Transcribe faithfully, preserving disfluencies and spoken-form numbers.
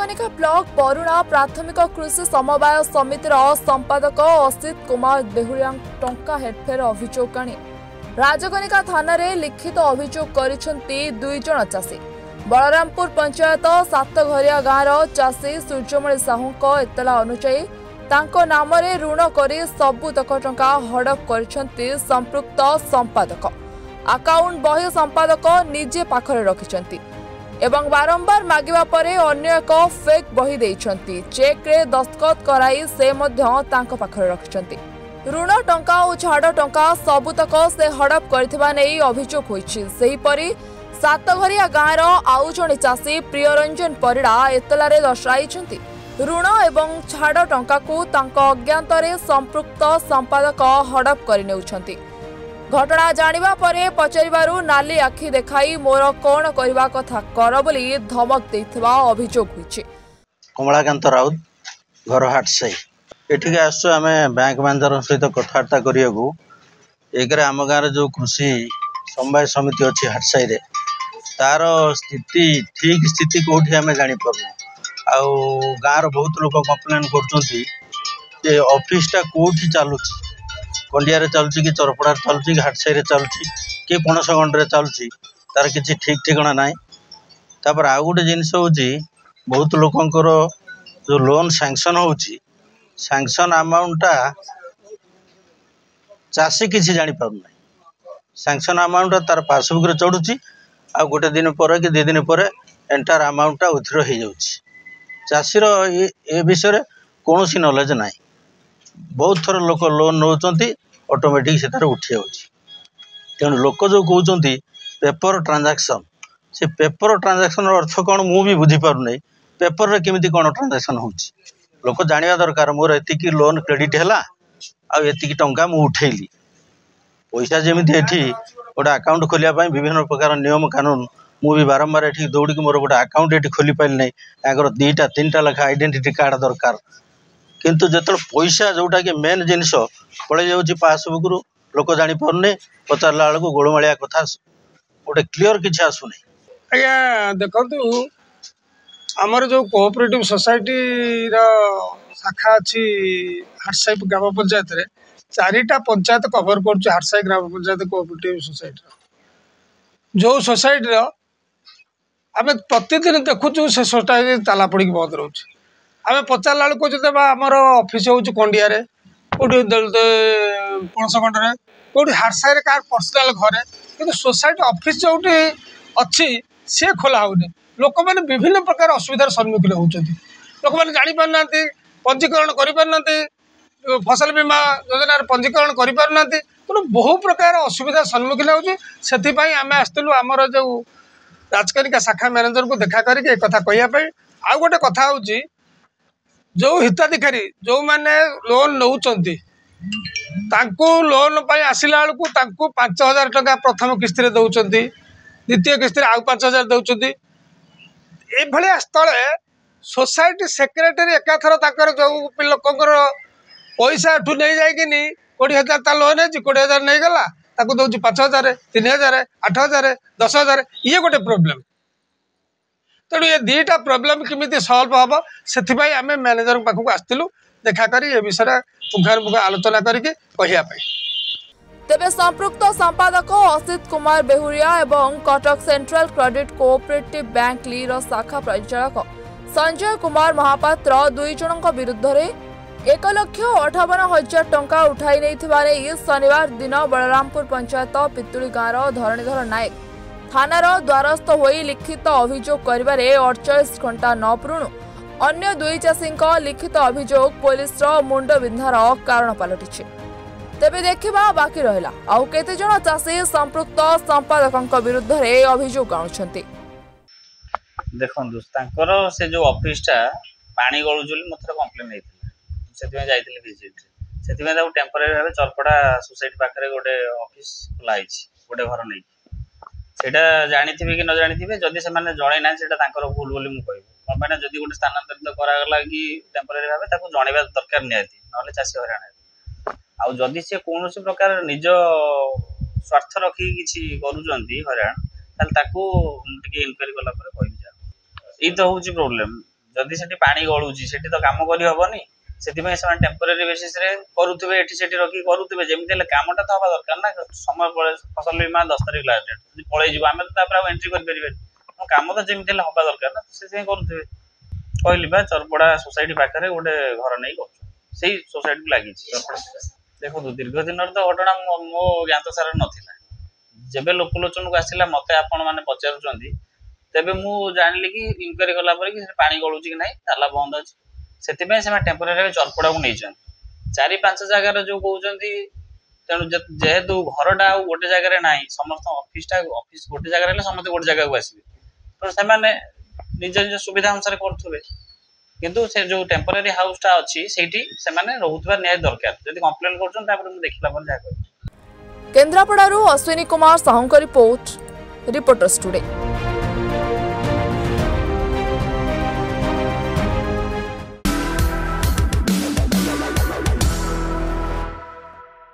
Rajkanika block Varuna प्राथमिक कृषि समवाय समितिर संपादक असित कुमार बेहुरिया टंका हेरफेर अभियोग आनी राजकनिका थाना रे लिखित अभियोग करिसेंती दुई जण चाषी। बलरामपुर पंचायत सातघरिया गाँवर चाषी सूर्यमणि साहू एतला अनुसायी तांको नाम रे ऋण करी सबुतक टंका हड़प करिसेंती संपृक्त संपादक। अकाउंट बही संपादक निजे पाखरे रखिसेंती एवं बारंबार मागिबा परे अन्य एक फेक बही देइछंती। चेक रे दस्तखत कराई से मध्य तांको पाखरे रखिछंती। ऋण टंका और छाड़ टंका सबुतक से हड़प करथिबा नै अभियोग होइछि। सेहिपरि सातघरिया गाँवर आउ जणे चाषी प्रियरंजन परिड़ा एतलारे दर्शाइछंती ऋण एवं छाड़ टंका को तांको अज्ञातरे संपृक्त संपादक हड़प करि नेउछंती। घटना जानिबा परे पचारिबारु नाली आखि देखाई मोर कोन करबा कथा कर बोली धमक देथिबा अभियोग होइछि। कमलाकांत राउत घर हाटसाई एठिके आसु आमे बैंक मैनेजर सहित कथबार्ता करियाकू एकरे आम गाँव जो कृषि समवाय समिति अच्छी हाटसाई रे तार स्थिति ठीक स्थिति कोठी आमे जानि परनु। आउ गाँव बहुत लोग कंप्लेन करछंती जे ऑफिस टा कोठी चालुछि, कंडिया रे चालुछि कि चरपड़ा चालुछि कि हाटसाई रे चालुछि कि पणसगंड रे चालुछि, तार किछि ठीक ठिकाना नाही। तापर आ गोटे जिनिस होछि बहुत लोकंकर जो लोन सैंक्शन होछि सैंक्शन अमाउंट टा चाषी किसी जानी पारु नाही। सैंक्शन अमाउंट तार पासबुक रे चढ़ुछि आ गोटे दिन पर कि दि दिन पर एंटायर अमाउंट टा उथ्रो हो जाउछि। चाषीर ए विषय रे कोनोसी नॉलेज नाही। बहुत थर लोक लोन नौचंती ऑटोमेटिक से तार उठी जाउछि। तेणु लोक जो कहउचंती पेपर ट्रांजैक्शन से पेपर ट्रांजैक्शन अर्थ कौन मु भी बुझी पारु नाही। पेपर रे केमिति कोन ट्रांजैक्शन होउछि लोक जानिया दरकार। मोर एतिकी लोन क्रेडिट हैला आ एतिकी टंका मु उठेली पैसा जेमिति एठी गोटे अकाउंट खोलिया पई विभिन्न प्रकार नियम कानून मु भी बारंबार एठी दौड़ी मोर गोटे अकाउंट एठी खोली पाइल नाही। आगर दुईटा तीनटा लेखा आइडेंटिटी कार्ड दरकार किंतु जत पैसा जोटा कि मेन जिनिस पड़े जाउछि पासबुक रु लोक जानि परने पचारला बेलू गोलमालिया कथा गोटे क्लियर किछि आसु नाही। आज्ञा देखंतु आमर जो कोऑपरेटिव सोसाइटी रा शाखा अच्छी हाटसाई ग्राम पंचायत रे चारिटा पंचायत कवर कर हाटसाई ग्राम पंचायत कोऑपरेटिव सोसाइटी जो सोसाइटी आम प्रतिदिन देखुचु से सोसाइटी ताला पड़ी बंद रोचे। आम पचारा बेलू कहते आमर ऑफिस हो कंडिया कौटी पणसगंड कौटी हाटसाई रे कार पर्सनाल घरे कि सोसाइटी ऑफिस जो अच्छी सी खोला होनी। लोक मैंने विभिन्न प्रकार असुविधार सम्मुखीन होती। लोक मैंने जापारना पंजीकरण करना फसल बीमा योजना पंजीकरण करना तेणु बहु प्रकार असुविधार सम्मुखीन होती। आम आसलु आमर जो राजकनिका शाखा मैनेजर को देखा करके एक कथा कहवाई। आउ गोटे कथा हूँ जो हिताधिकारी जो मैंने लोन नौकरी लोन आसला बेलू पांच हजार टका प्रथम किस्ती में दौरान द्वितीय किस्ती आउ पांच हजार दौरान ये स्थले सोसाइटी सेक्रेटरी एकाथर तक जो लोकर पैसा एठू नहीं जाकि कोड़े हजार ता लोन है कोड़े हजार नहीं गला ताकू दौर पांच हजार तीन हजार आठ हजार दस हजार ये गोटे प्रोब्लेम। तेणु ये दीटा प्रोब्लेम केमी सल्व हम से आम मैनेजर पाखक आसलु देखा कर ये विषय पुंखानुपुंख आलोचना करके कहवाई। तेबे संपृक्त संपादक असित कुमार बेहुरिया एवं Cuttack central credit cooperative bank लीर शाखा परिचालक संजय कुमार महापात्र दुई जनक विरुद्ध रे एक लक्ष अठावन हजार टंका उठाई नहीं शनिवार दिन बलरामपुर पंचायत पितुली गाँवर धरणीधर नायक थानार द्वारस्थ होई लिखित अभियोग करिबारे अड़चाश घंटा न पुरुणु अन्य दुई चाषी लिखित अभियोग पुलिस मुंड बिंधार कारण पलटिछि। तेबे देखिबा बाकी रहिला आउ केते जण चाषी संपृक्त संपादक विरुद्ध रे अभियोग आनुछंती। देखंतु तांकर से जो ऑफिस टा पानी गळुजली मथर कंप्लेन नैथिला सेतिमे जाइथिले विजिट सेतिमे ताऊ टेम्पररी भाबे चरपड़ा सोसाइटी पाखरे गोटे ऑफिस खुला हिची गोटे घर नै सेटा जानिथिबे कि न जानिथिबे जदि से माने जणै ना सेटा तांकर भूल बोली मु कहबो माने जदि गोटे स्थानांतरित करा गला कि टेम्पररी भाबे ताको जणैबा दरकार नियाती नले चासी हराण आउ जदि से कोनोसी प्रकार निज स्वार्थ रखी किछि करूचंती हराण ताल ताको टिके इनक्वायरी कला पर कहबी जा ई तो होची प्रॉब्लम जदि सेठी पानी गळुची सेठी तो काम करी हबनी सेति से टेम्पोरारी बेसिस रे करूथिबे एठी सेठी रखी करूथिबे जेमिति ले कामटा तो हबा दरकार ना समय पळे फसल बीमा दस तारिख लास्ट डेट जदि पळे जिवो आमे तो तापर एंट्री कर परिबे काम तो जेमिति ले हबा दरकार ना से से करूथिबे कहली बा चरपड़ा सोसाइटी पाखरे गोटे घर नै कर सेही सोसाइटी लागि देखो दीर्घ दिन तो घटना मो ज्ञात सार नथिला जेबे लोकलोचन को आसिला मते आपण माने पचारुचंदी तेबे मु जानली कि इनक्वायरी कला पर कि पानी गळुची कि नै ताला बंद अछि सेति पे से टेम्परेरी चरपड़ा को नै छन चारि पांच जगह रे जो कहउचंदी तेनु जेहेतु घरटा गोटे जगह रे नै समस्त ऑफिस टा ऑफिस गोटे जगह रे समस्त गोटे जगह को आसीबे तो से माने निज निज सुविधा अनुसार करथुबे किंतु से जो टेम्परेरी हाउस टा अछि सेठी से माने रहउतबा न्याय दरकार जदि कंप्लेन करछन तापर मु देखिला पर जा कर केन्द्रापड़ारू अश्विनी कुमार साहू का रिपोर्ट रिपोर्टर्स टुडे।